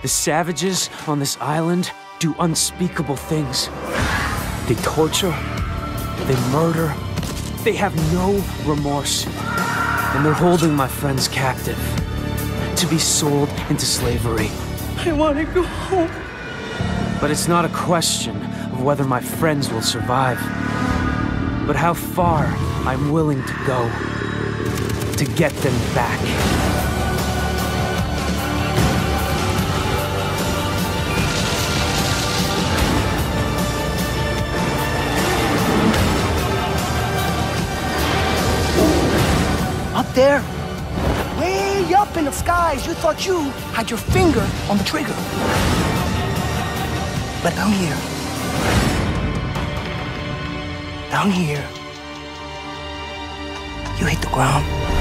The savages on this island do unspeakable things. They torture, they murder, they have no remorse. And they're holding my friends captive, to be sold into slavery. I want to go home. But it's not a question of whether my friends will survive, but how far I'm willing to go to get them back. Up there, way up in the skies, you thought you had your finger on the trigger. But down here, you hit the ground.